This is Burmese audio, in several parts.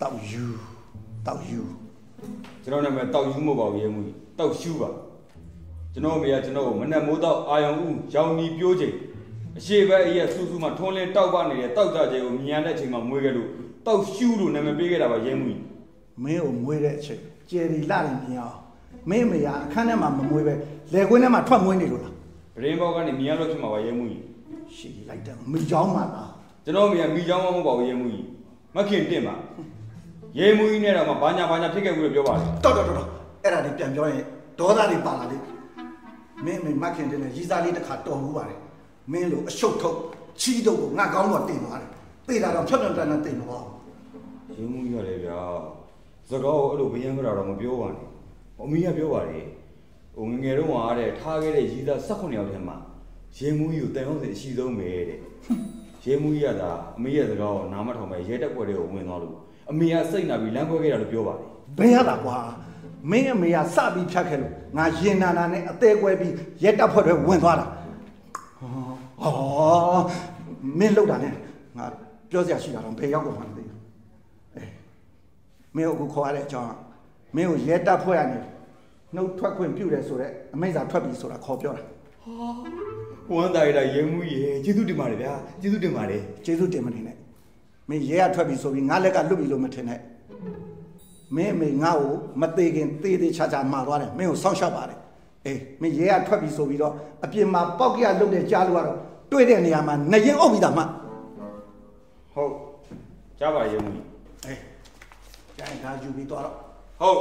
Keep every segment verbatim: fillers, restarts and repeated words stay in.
တောက်ယူတောက်ယူကျွန်တော်နာမည်တောက်ယူမဟုတ်ပါဘူးရဲမှုကြီးတောက်ရှူပါကျွန်တော်မေကကျွန်တော်ကိုမနဲ့မိုးတော့အာယုံဦးရောင်နီပြိုးချိန်အရှိဘက်အရက်စူးစူးမှထွန်းလင်းတောက်ပနေတဲ့တောက်ကြခြင်းကိုမြင်ရတဲ့အချိန်မှာမွေးခဲ့လို့တောက်ရှူလို့နာမည်ပေးခဲ့တာပါရဲမှုကြီးမင်းကိုမွေးတဲ့အချိန်ကျယ်ဒီလာရင်မြင်အောင်မင်းမေကအခန်းထဲမှာမမွေးပဲလေကွင်းထဲမှာထွက်မွေးနေလို့လားဗရင်ဘောက်ကနေမြင်ရလို့ဖြစ်မှာပါရဲမှုကြီးရှည်လိုက်တယ်မိချောင်းမှာလားကျွန်တော်မေကမိချောင်းမဟုတ်ပါဘူးရဲမှုကြီးမခင်တင့်ပါရဲမှုကြီးနဲ့တော့မှဘာညာဘာညာဖြစ်ခဲ့ဘူးလို့ပြောပါတယ်တော်တော်တော်အဲ့ဒါလေးပြန်ပြောရင်ဒေါသတွေပါလာလေမင်းမေမခင်တင့်နဲ့ရီစားလေးတစ်ခါတော်မှုပါတယ်မင်းလိုအရှုပ်ထုတ်ချီးတုပ်ကိုငါကောင်းတော့တင်သွားတယ်သိတာတော့ဖြတ်ဖြတ်တန်းတန်းတင်တော့ရဲမှုကြီးရတယ်ဗျာစကားကိုအဲ့လိုဘယံကြတာတော့မပြောပါနဲ့အမေကပြောပါတယ်ဟိုငငယ်တော့ဟာတဲ့ထားခဲ့တဲ့ရီစား၁၈ယောက်ထဲမှာရဲမှုကြီးကိုတန်ဟုတ်စင်အရှိဆုံးပဲတဲ့ရဲမှုကြီးကသာအမေရဲ့စကားကိုနားမထောင်ပဲရဲတက်ပွဲတွေကိုဝင်သွားလို့အမေကစိတ်နာပြီးလမ်းခွဲခဲ့တာလို့ပြောပါတယ်ဘယ်ရတာကွာမင်းအမေကစပြီးဖြတ်ခဲ့လို့ငါရင်နာနာနဲ့အသေးကွဲပြီးရဲတက်ဖွဲ့တွေဝင်သွားတာဟောမင်းလောက်တာနဲ့ငါပြောစရာရှိတာတော့ဘယ်ရောက်တော့မှမသိဘူးအေးမင်းကိုခေါ်ရတဲ့အကြောင်းမင်းကိုရဲတက်ဖွဲ့ရနေနှုတ်ထွက်ခွင့်ပြုတယ်ဆိုတော့အမိန့်စာထွက်ပြီဆိုတာခေါ်ပြောတာဟာဝမ်းသားရတာရဲမှုကြီးကျေးဇူးတင်ပါတယ်ဗျာကျေးဇူးတင်ပါတယ်ကျေးဇူးတင်မနေနဲ့မင်းရဲကထွက်ပြီဆိုပြီးငါလက်ကလွတ်ပြီလို့မထင်နဲ့မင်းအမေငါ့ကိုမသေးခင်သေးသေးချာချာမှာသွားတယ်မင်းကိုစောင့်ရှောက်ပါတယ်အေးမင်းရဲကထွက်ပြီဆိုပြီးတော့အပြင်မှာပေါက်ကရလုတ်တဲ့ကြားလို့ကတော့တွေ့တဲ့နေရာမှာနှရင်အုပ်ပြီးသားမှဟုတ်ကြားပါရဲမှုကြီးအေးကြားရင်ဒါယူပြီးတော့ဟုတ်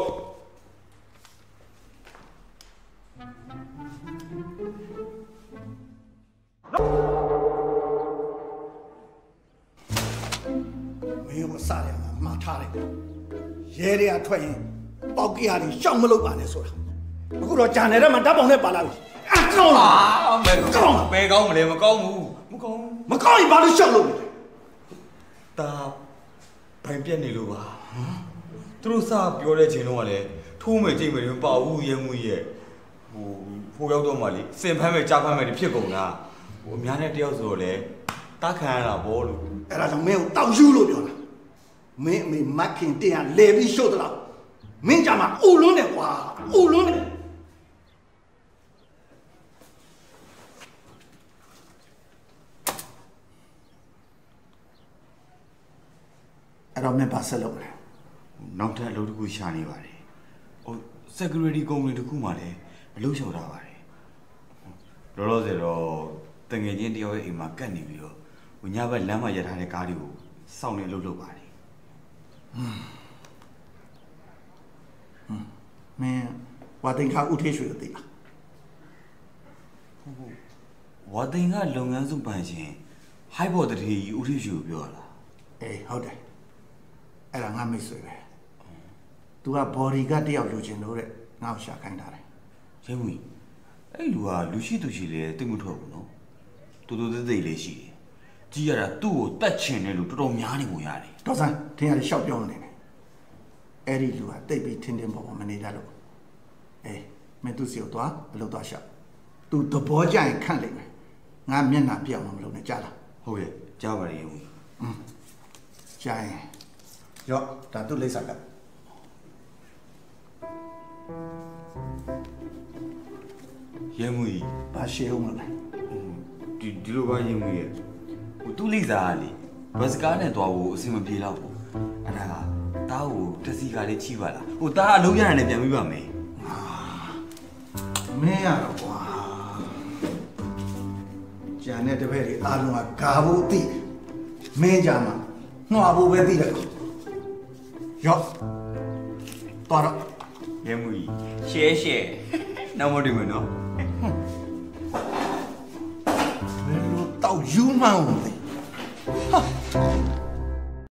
မင်းကိုစားတယ်မှာထားတယ်ရဲတွေကထွက်ရင်ပေါက်ကရတွေရှောက်မလုပ်ပါနဲ့ဆိုတာအခုတော့ဂျန်နယ်ထဲမှာဓာတ်ပုံနဲ့ပါလာပြီအကောင်းလားမဲကောင်းပဲကောင်းမလဲမကောင်းဘူးမကောင်းမကောင်းရင်ဘာလို့ရှောက်လို့လဲဒါဘိုင်ပြက်နေလို့ပါသူတို့စပြောတဲ့ချိန်လုံးကလည်းထိုးမယ်ကြိတ်မယ်မပါဘူးရဲမှုရဲ့ဟိုဖိုးရောက်တော့မှလေစင်ဖမ်းမယ်ကြားဖမ်းမယ်ဖြစ်ကုန်တာဟိုအများနဲ့တယောက်ဆိုတော့လေတားခံရတာဗောလို့အဲ့ဒါကြောင့်မင်းကိုတောက်ယူလို့ပြောတာမင်းအမေမခင်တင်ရလဲပြီးရှို့တလားမင်းကြမှာအူလွန်းတယ်ကွာအူလွန်းတယ်အဲ့တော့မင်းပါဆက်လုပ်လဲနောက်ထပ်အလုပ်တစ်ခုရှာနေပါတယ်ဟို security ကုမ္ပဏီတစ်ခုမှလည်းအလုပ်လျှောက်ထားပါတယ်လောလောဆယ်တော့တငယ်ချင်းတယောက်ရဲ့အိမ်မှာကတ်နေပြီးတော့ဟိုညဘက်လမ်းမှာရထားတဲ့ကားတွေကိုစောင့်နေလုပ်လုပ်ပါတယ်ဟွန်းဟွန်းမင်းဝါတင်ခါဦးထေးရွှေကိုသိလားဟုတ်ဟုတ်ဝါတင်ကလုပ်ငန်းစုပန်ရှင်ဟိုက်ဘော်တထေကြီးဦးထေးရွှေကိုပြောရလားအေးဟုတ်တယ်အဲ့ဒါငါမိတ်ဆွေပဲသူကဘော်ဒီကတယောက်လိုချင်လို့တဲ့ငါ့ကိုရှာခိုင်းထားတယ်ရဲမှုအဲ့လူကလူရှိသူရှိလေတိတ်မထွက်ဘူးနော်တူတူသေးသေးလေးရှိတယ်ကြီးရတာသူ့ကိုတတ်ချင်တယ်လို့တော်တော်များနေပုံရတယ်တော်စမ်းထင်ရတယ်ရှောက်ပြောနေတယ်အဲ့ဒီလူကတိတ်ပြီးထင်းထင်းပေါ်ပေါ်မနေတတ်လို့အေးမင်းသူ့စီကိုသွားအလုပ်သွားရှောက်သူသဘောကျရင်ခန့်လိုက်မယ်ငါမျက်နှာပြောင်းမလို့နဲ့ကြားလားဟုတ်ရဲ့ကြားပါရဲ့ဦးอืมကြားရင်ရော့ဒါသူ့လိပ်စာကရဲမှုကြီးဘာရှေးအောင်လဲဒီဒီလိုပါရဲမှုရဲ့ဟိုသူ့လိပ်စာကလေဘတ်စကားနဲ့သွားဖို့အဆင်မပြေတော့ဘူးအဲ့ဒါတားကိုတစီကားလေးချိပါလားဟိုတားအလုံးရတာနဲ့ပြန်ပြီးပါမယ်မင်းရတော့ကွာဂျန်နဲ့တပည့်တွေအားလုံးကဂါဖို့အသိမင်းကြမှာနှွာဖို့ပဲသိတယ်ရော့တော်တော့ရဲမှုကြီးရှဲရှဲနောက်မတွေ့မယ်နော်ဘယ်လိုတောက်ယူမှန်းလို့